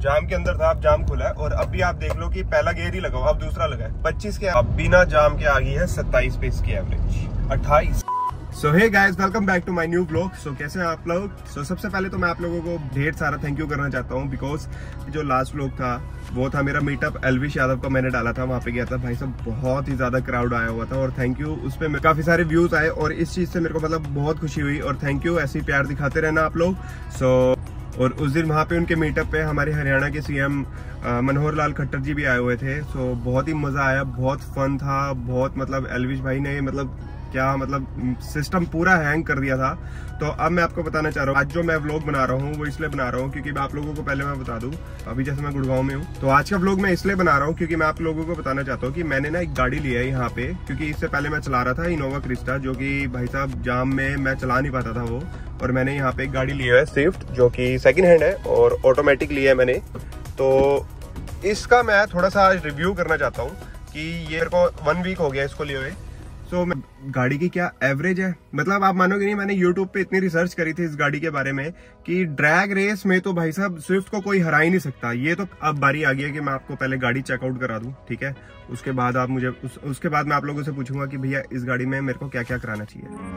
जाम के अंदर था, अब जाम खुला है और अभी आप देख लो कि पहला गेयर ही लगाओ, अब दूसरा लगा है 25 के, अब बिना जाम के आ गई है 27 पे इसकी average 28। So hey guys, welcome back to my new vlog. So कैसे हैं आप लोग? सो सबसे पहले तो मैं आप लोगों को ढेर सारा थैंक यू करना चाहता हूँ, बिकॉज जो लास्ट व्लॉग था वो था मेरा मीटअप एलविश यादव का, मैंने डाला था, वहाँ पे गया था भाई साहब, बहुत ही ज्यादा क्राउड आया हुआ था और थैंक यू, उस पर काफी सारे व्यूज आए और इस चीज से मेरे को मतलब बहुत खुशी हुई और थैंक यू, ऐसे ही प्यार दिखाते रहना आप लोग। सो और उस दिन वहाँ पे उनके मीटअप पे हमारे हरियाणा के सीएम मनोहर लाल खट्टर जी भी आए हुए थे। सो बहुत ही मजा आया, बहुत फन था, बहुत मतलब एलविश भाई ने मतलब क्या मतलब सिस्टम पूरा हैंग कर दिया था। तो अब मैं आपको बताना चाह रहा हूँ, आज जो मैं व्लॉग बना रहा हूँ वो इसलिए बना रहा हूँ क्योंकि आप लोगों को पहले मैं बता दूं, अभी जैसे मैं गुड़गांव में हूँ, तो आज का व्लॉग मैं इसलिए बना रहा हूँ क्योंकि मैं आप लोगों को बताना चाहता हूँ कि मैंने ना एक गाड़ी ली है यहाँ पे, क्योंकि इससे पहले मैं चला रहा था इनोवा क्रिस्टा, जो कि भाई साहब जाम में मैं चला नहीं पाता था वो, और मैंने यहाँ पे एक गाड़ी ली है स्विफ्ट, जो कि सेकेंड हैंड है और ऑटोमेटिक ली है मैंने। तो इसका मैं थोड़ा सा आज रिव्यू करना चाहता हूँ कि ये मेरे को 1 वीक हो गया इसको लिए हुए। तो गाड़ी की क्या एवरेज है, मतलब आप मानोगे नहीं, मैंने YouTube पे इतनी रिसर्च करी थी इस गाड़ी के बारे में कि ड्रैग रेस में तो भाई साहब स्विफ्ट को कोई हरा ही नहीं सकता। ये तो अब बारी आ गई है कि मैं आपको पहले गाड़ी चेकआउट करा दूं, ठीक है, उसके बाद आप मुझे उसके बाद मैं आप लोगों से पूछूंगा कि भैया इस गाड़ी में मेरे को क्या क्या कराना चाहिए।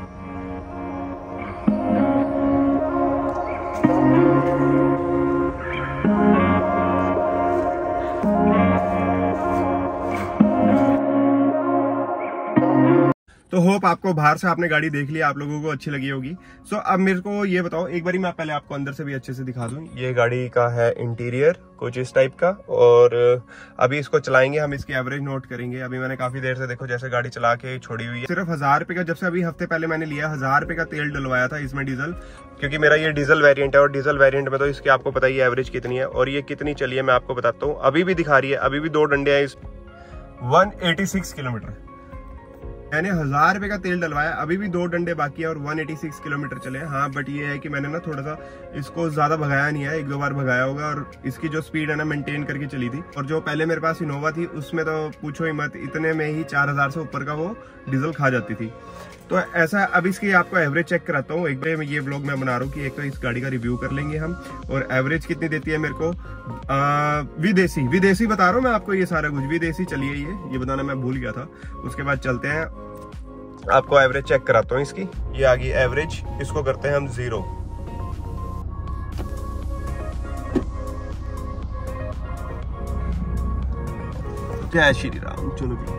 तो होप आपको बाहर से आपने गाड़ी देख लिया, आप लोगों को अच्छी लगी होगी। सो अब मेरे को ये बताओ, एक बारी मैं पहले आपको अंदर से भी अच्छे से दिखा दूं। ये गाड़ी का है इंटीरियर कुछ इस टाइप का, और अभी इसको चलाएंगे हम, इसकी एवरेज नोट करेंगे। अभी मैंने काफी देर से देखो जैसे गाड़ी चला के छोड़ी हुई है, सिर्फ 1000 रुपए का, जब से अभी हफ्ते पहले मैंने लिया 1000 रुपए का तेल डलवाया था इसमें डीजल, क्योंकि मेरा ये डीजल वेरिएंट है और डीजल वेरिएंट में तो इसकी आपको पता ही एवरेज कितनी है और ये कितनी चली है मैं आपको बताता हूँ। अभी भी दिखा रही है, अभी भी 2 डंडे हैं, 186 किलोमीटर मैंने 1000 रुपए का तेल डलवाया, अभी भी 2 डंडे बाकी है और 186 किलोमीटर चले हैं। हाँ बट ये है कि मैंने ना थोड़ा सा इसको ज्यादा भगाया नहीं है, 1-2 बार भगाया होगा, और इसकी जो स्पीड है ना मेंटेन करके चली थी। और जो पहले मेरे पास इनोवा थी उसमें तो पूछो ही मत, इतने में ही 4000 से ऊपर का वो डीजल खा जाती थी। तो ऐसा, अब इसकी आपको एवरेज चेक कराता हूँ। एक बार ये व्लॉग मैं बना रहा हूँ कि एक तो इस गाड़ी का रिव्यू कर लेंगे हम, और एवरेज कितनी देती है मेरे को। विदेशी बता रहा हूँ मैं आपको, ये सारा कुछ विदेशी चलिए, ये बताना मैं भूल गया था। उसके बाद चलते हैं, आपको एवरेज चेक कराता हूँ इसकी। ये आ गई एवरेज, इसको करते हैं हम 0। जय श्री राम। चलो जी,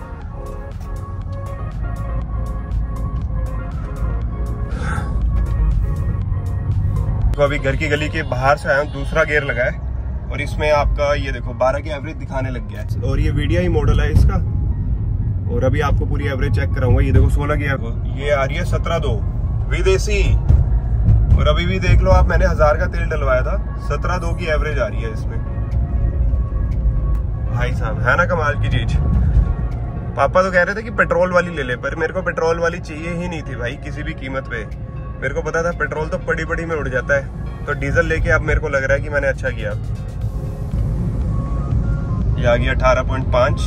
तो अभी घर की गली के बाहर से आया हूँ, दूसरा गियर लगा है और इसमें आपका ये देखो 12 की एवरेज दिखाने लग गया है, और ये वीडियो मॉडल है इसका। और अभी आपको पूरी एवरेज चेक कराऊंगा। ये देखो 16 गियर, ये आ रही है 17.2 विदेशी, और अभी भी देख लो आप, मैंने 1000 का तेल डलवाया था, 17.2 की एवरेज आ रही है इसमें। भाई साहब है ना कमाल की चीज। पापा तो कह रहे थे कि पेट्रोल वाली ले ले, पर मेरे को पेट्रोल वाली चाहिए ही नहीं थी भाई किसी भी कीमत पे। मेरे को पता था पेट्रोल तो पड़ी पड़ी में उड़ जाता है, तो डीजल लेके अब मेरे को लग रहा है कि मैंने अच्छा किया। ये आ गया 18.5,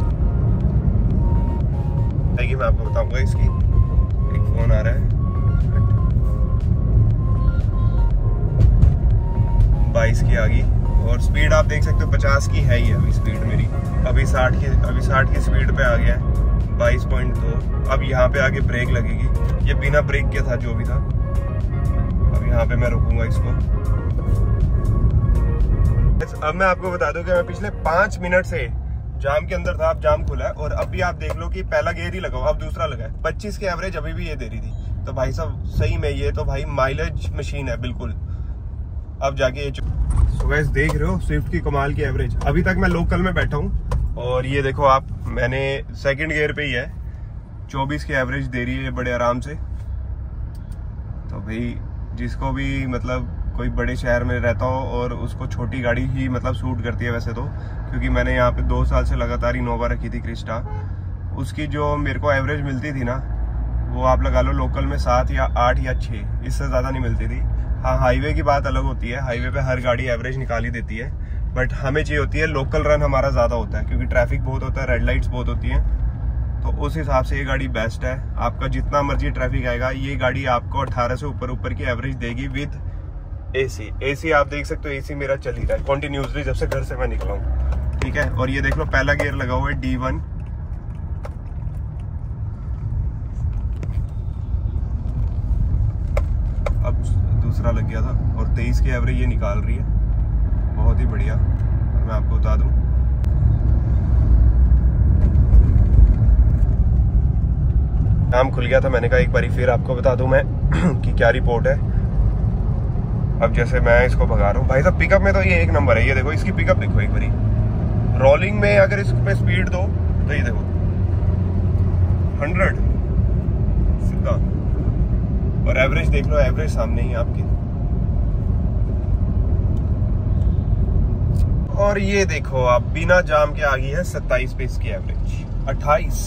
मैं आपको बताऊंगा इसकी। एक फोन आ रहा है, 22 की आ गई, और स्पीड आप देख सकते हो 50 की है ही अभी स्पीड मेरी, अभी 60 की स्पीड पे आ गया है 22.2। अब यहाँ पे आगे ब्रेक लगेगी, ये बिना ब्रेक के था जो भी था। अब यहाँ पे मैं रुकूंगा इसको। अब मैं आपको बता दूं कि मैं पिछले 5 मिनट से जाम के अंदर था, अब जाम खुला है और अभी आप देख लो कि पहला गेयर ही लगाओ, अब दूसरा लगा है। 25 की एवरेज अभी भी ये दे रही थी। तो भाई साहब सही में ये तो भाई माइलेज मशीन है बिल्कुल। अब जाके ये गाइस देख रहे हो स्विफ्ट की कमाल की एवरेज। अभी तक मैं लोकल में बैठा हूँ और ये देखो आप, मैंने सेकंड गियर पे ही है, 24 की एवरेज दे रही है बड़े आराम से। तो भाई जिसको भी मतलब कोई बड़े शहर में रहता हो और उसको छोटी गाड़ी ही मतलब सूट करती है वैसे तो, क्योंकि मैंने यहाँ पे 2 साल से लगातार इनोवा रखी थी क्रिस्टा, उसकी जो मेरे को एवरेज मिलती थी ना, वो आप लगा लो लोकल में 7 या 8 या 6, इससे ज़्यादा नहीं मिलती थी। हाँ हाईवे की बात अलग होती है, हाईवे पे हर गाड़ी एवरेज निकाल ही देती है, बट हमें चाहिए होती है लोकल रन हमारा ज़्यादा होता है, क्योंकि ट्रैफिक बहुत होता है, रेड लाइट्स बहुत होती हैं। तो उस हिसाब से ये गाड़ी बेस्ट है। आपका जितना मर्जी ट्रैफिक आएगा, ये गाड़ी आपको 18 से ऊपर की एवरेज देगी विद एसी आप देख सकते हो, एसी मेरा चल ही रहा है कंटिन्यूसली जब से घर से मैं निकला हूँ, ठीक है। और ये देख लो पहला गियर लगा हुआ है D1, अब दूसरा लग गया था और 23 की एवरेज ये निकाल रही है, बहुत ही बढ़िया। और मैं आपको बता दूं काम खुल गया था, मैंने कहा एक बारी फिर आपको बता दूं मैं कि क्या रिपोर्ट है। अब जैसे मैं इसको भगा रहा हूँ भाई साहब, पिकअप में तो ये एक नंबर है। ये देखो इसकी पिकअप देखो एक बारी, रोलिंग में अगर इस पे स्पीड दो तो ये देखो 100 सीधा, और एवरेज देख लो, एवरेज सामने ही आपकी। और ये देखो आप बिना जाम के आ गई है 27 पे इसकी एवरेज, 28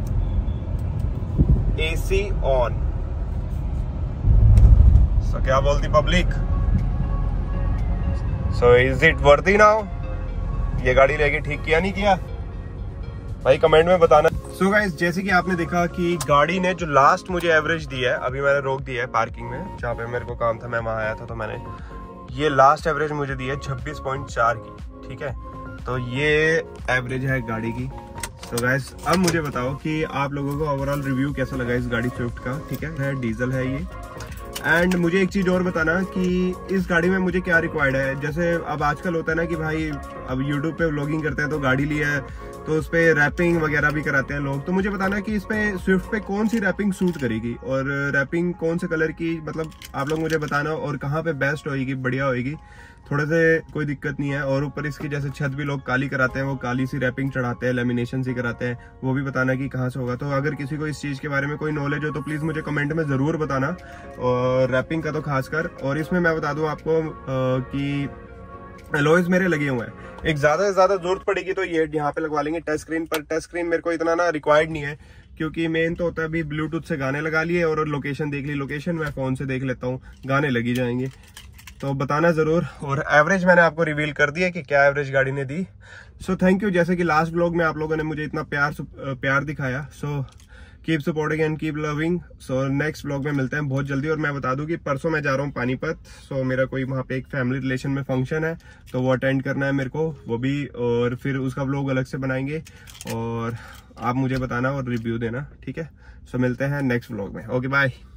एसी ऑन। सो क्या बोलती public, so is it worthy now? ये गाड़ी लेके ठीक किया नहीं किया भाई, कमेंट में बताना। सो गाइस जैसे कि आपने देखा कि गाड़ी ने जो लास्ट मुझे एवरेज दी है, अभी मैंने रोक दिया है पार्किंग में जहाँ पे मेरे को काम था, मैं वहां आया था, तो मैंने ये लास्ट एवरेज मुझे दी है 26.4 की, ठीक है। तो ये एवरेज है गाड़ी की। तो गाइस अब मुझे बताओ कि आप लोगों को ओवरऑल रिव्यू कैसा लगा इस गाड़ी स्विफ्ट का, ठीक है डीजल है ये। एंड मुझे एक चीज और बताना कि इस गाड़ी में मुझे क्या रिक्वायर्ड है। जैसे अब आजकल होता है ना कि भाई अब यूट्यूब पे व्लॉगिंग करते हैं तो गाड़ी ली है तो उस पर रैपिंग वगैरह भी कराते हैं लोग, तो मुझे बताना कि इस पे स्विफ्ट पे कौन सी रैपिंग सूट करेगी और रैपिंग कौन से कलर की, मतलब आप लोग मुझे बताना, और कहाँ पे बेस्ट होएगी, बढ़िया होएगी, थोड़े से कोई दिक्कत नहीं है। और ऊपर इसकी जैसे छत भी लोग काली कराते हैं, वो काली सी रैपिंग चढ़ाते हैं, लेमिनेशन सी कराते हैं, वो भी बताना कि कहाँ से होगा। तो अगर किसी को इस चीज़ के बारे में कोई नॉलेज हो तो प्लीज़ मुझे कमेंट में ज़रूर बताना, और रैपिंग का तो खासकर। और इसमें मैं बता दूँ आपको कि एलॉयज मेरे लगे हुए हैं, एक ज़्यादा से ज़्यादा जरूरत पड़ेगी तो ये यहाँ पे लगवा लेंगे टच स्क्रीन पर। टच स्क्रीन मेरे को इतना ना रिक्वायर्ड नहीं है, क्योंकि मेन तो होता है अभी ब्लूटूथ से गाने लगा लिए और लोकेशन देख ली, लोकेशन मैं फ़ोन से देख लेता हूँ, गाने लगी जाएंगे। तो बताना ज़रूर। और एवरेज मैंने आपको रिवील कर दिया कि क्या एवरेज गाड़ी ने दी। सो थैंक यू, जैसे कि लास्ट ब्लॉग में आप लोगों ने मुझे इतना प्यार दिखाया। So keep supporting and keep loving. So next blog में मिलते हैं बहुत जल्दी। और मैं बता दूं कि परसों मैं जा रहा हूँ पानीपत। सो मेरा कोई वहाँ पे एक फैमिली रिलेशन में फंक्शन है, तो वो अटेंड करना है मेरे को, वो भी, और फिर उसका ब्लॉग अलग से बनाएंगे और आप मुझे बताना और रिव्यू देना, ठीक है। सो मिलते हैं नेक्स्ट ब्लॉग में। Okay bye.